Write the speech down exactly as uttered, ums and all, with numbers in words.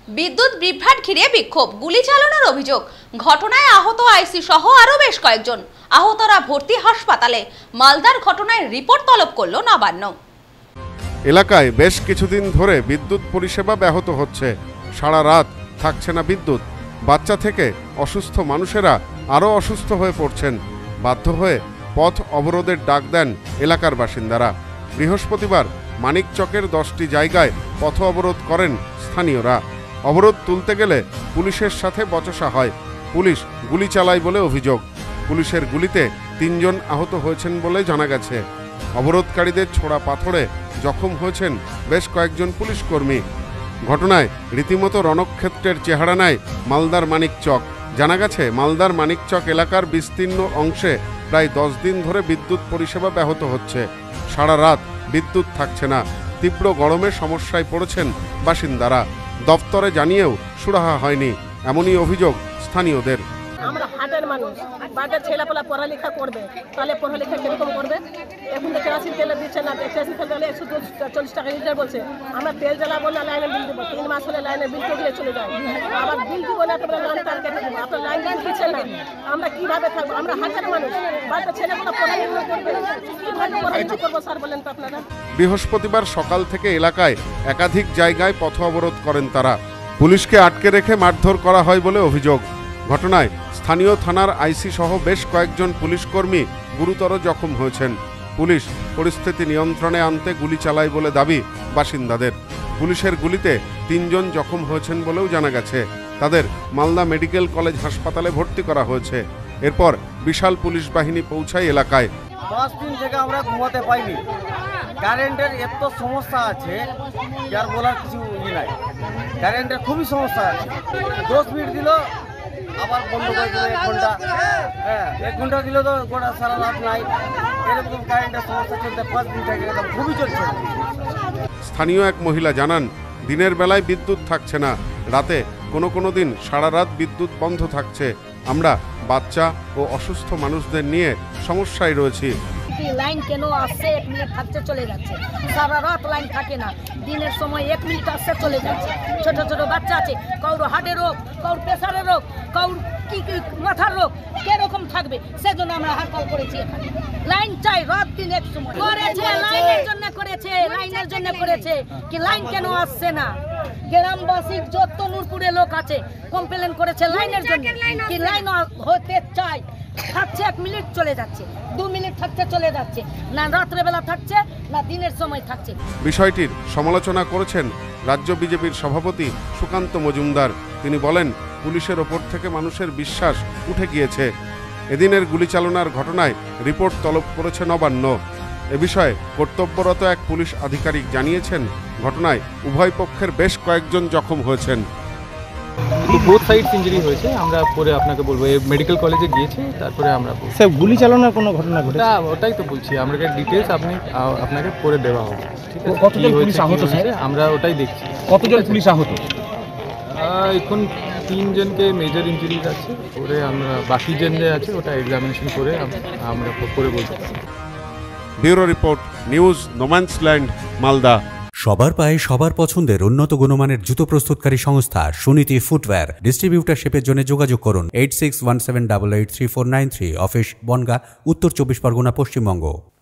বিদ্যুৎ বিভ্রাট ঘিরে বিক্ষোভ, গুলি চালানোর অভিযোগ। ঘটনায় আহত আইসি সহ আরো বেশ কয়েকজন। আহতরা ভর্তি হাসপাতালে। মালদার ঘটনায় রিপোর্ট তলব করল নবান্ন। এলাকায় বেশ কিছুদিন ধরে বিদ্যুৎ পরিষেবা ব্যাহত হচ্ছে। সারা রাত থাকছে না বিদ্যুৎ। বাচ্চা থেকে অসুস্থ মানুষেরা আরও অসুস্থ হয়ে পড়ছেন। বাধ্য হয়ে পথ অবরোধের ডাক দেন এলাকার বাসিন্দারা। বৃহস্পতিবার মানিকচকের দশটি জায়গায় পথ অবরোধ করেন স্থানীয়রা। অবরোধ তুলতে গেলে পুলিশের সাথে বচসা হয়। পুলিশ গুলি চালায় বলে অভিযোগ। পুলিশের গুলিতে তিনজন আহত হয়েছেন বলে জানা গেছে। অবরোধকারীদের ছোড়া পাথরে জখম হয়েছেন বেশ কয়েকজন পুলিশ কর্মী। ঘটনায় রীতিমতো রণক্ষেত্রের চেহারা নেয় মালদার মানিকচক। জানা গেছে, মালদার মানিকচক এলাকার বিস্তীর্ণ অংশে প্রায় দশ দিন ধরে বিদ্যুৎ পরিষেবা ব্যাহত হচ্ছে। সারা রাত বিদ্যুৎ থাকছে না। তীব্র গরমে সমস্যায় পড়েছেন বাসিন্দারা। দপ্তরে জানিয়েও সুরাহা হয়নি, এমনই অভিযোগ স্থানীয়দের। আমরা হাটের মানুষ, বাড়িতে ছেলেপেলা পড়ালেখা করবে, তাহলে পড়ালেখা কিরকম করবে? এখন তো কেরাসিন তেল দিচ্ছে না, কেরাসিন তেল দিলে একশো চল্লিশ টাকা লিটার বলছে। আমরা তেল জ্বালাবো না লাইনের বিল দেবো, তিন মাস হলে লাইনের বিল কেটে চলে যায়। আবার বিল দিব না, তোমরা লাইন তার কেটে দেবো, আপনার লাইন লাইন দিচ্ছে না। আমরা কিভাবে থাকবো? আমরা হাটের মানুষ, বাড়িতে ছেলেপেলা পড়ালেখা করবে, কিভাবে পড়ালেখা করবো স্যার বলেন তো আপনারা? বৃহস্পতিবার সকাল থেকে এলাকায় একাধিক জায়গায় পথ অবরোধ করেন তারা। পুলিশকে আটকে রেখে মারধর করা হয় বলে অভিযোগ। ঘটনায় স্থানীয় থানার আইসি সহ বেশ কয়েকজন পুলিশ কর্মী গুরুতর জখম হয়েছেন। পুলিশ পরিস্থিতি নিয়ন্ত্রণে আনতে গুলি চালায় বলে দাবি বাসিন্দাদের। পুলিশের গুলিতে তিনজন জখম হয়েছেন বলেও জানা গেছে। তাদের মালদা মেডিকেল কলেজ হাসপাতালে ভর্তি করা হয়েছে। এরপর বিশাল পুলিশ বাহিনী পৌঁছায় এলাকায়। পাঁচ দিন থেকে আমরা ঘুমাতে পাইনি। কারেন্টের এত সমস্যা আছে যার বলার কিছু ই নাই। কারেন্টের খুবই সমস্যা আছে। দশ মিনিট দিল আবার বন্ধ করে দিল, এক ঘন্টা হ্যাঁ এক ঘন্টা দিল তো গোটা সারা রাত নাই। এরকম কারেন্টের সমস্যা চলতে পাঁচ দিন থেকে খুবই চলছে। স্থানীয় এক মহিলা জানান, দিনের বেলায় বিদ্যুৎ থাকছে না, রাতে কোনো কোনো দিন সারা রাত বিদ্যুৎ বন্ধ থাকছে। আমরা বাচ্চা ও অসুস্থ মানুষদের নিয়ে সমস্যায় রয়েছি। লাইন কেন আসছে, এক মিনিট থাকতে চলে যাচ্ছে। সারা রাত লাইন থাকে না, দিনের সময় এক মিনিট আসছে চলে যাচ্ছে। ছোট ছোট বাচ্চা আছে, কাউর হার্টের রোগ, কাউর প্রেসারের রোগ, কাউর কি কি মাথার রোগ, কিরকম থাকবে সেজন্য আমরা হরতাল করেছি। এখানে লাইন চাই, রাত দিন এক সময় করেছে, লাইনের জন্য করেছে, লাইনের জন্য করেছে। কি লাইন কেন আসছে না? গ্রামবাসী যত নূরপুরে লোক আছে কমপ্লেন করেছে লাইনের জন্য। কি লাইন হতে চাই, থাকছে এক মিনিট চলে যাচ্ছে, দু মিনিট থাকতে চলে যাচ্ছে, না রাত্রেবেলা থাকছে না দিনের সময় থাকছে। বিষয়টির সমালোচনা করেছেন রাজ্য বিজেপির সভাপতি সুকান্ত মজুমদার। তিনি বলেন, পুলিশের ওপর থেকে মানুষের বিশ্বাস উঠে গিয়েছে। এদিনের গুলিচালনার ঘটনায় রিপোর্ট তলব করেছে নবান্ন। এ বিষয়ে কর্তব্যরত এক পুলিশ আধিকারিক জানিয়েছেন, ঘটনায় উভয় পক্ষের বেশ কয়েকজন জখম হয়েছেন। বোথ সাইডস ইনজুরি হয়েছে। আমরা পরে আপনাকে বলবো, মেডিকেল কলেজে গিয়েছে, তারপরে আমরা স্যার গুলি চালানোর কোনো ঘটনা ঘটেছে? না, ওটাই তো বলছি, আমরা ডিটেলস আপনি আপনাকে পরে দেওয়া হবে। কতজন পুলিশ আহত স্যার? আমরা ওটাই দেখছি। কতজন পুলিশ আহত? এখন তিনজনকে মেজর ইনজুরিজ আছে, পরে আমরা বাকি জন যে আছে ওটা এক্সামিনেশন করে আমরা পরে বলতে পারি। Bureau report, news no man's land, Malda. সবার পায়ে সবার পছন্দের উন্নত গুণমানের জুতো প্রস্তুতকারী সংস্থা সুনীতি ফুটওয়্যার। ডিস্ট্রিবিউটারশিপের জন্য যোগাযোগ করুন eight six one seven double eight three four nine three. Office Bongaon, Uttar Chabbish Pargana, Paschimbanga.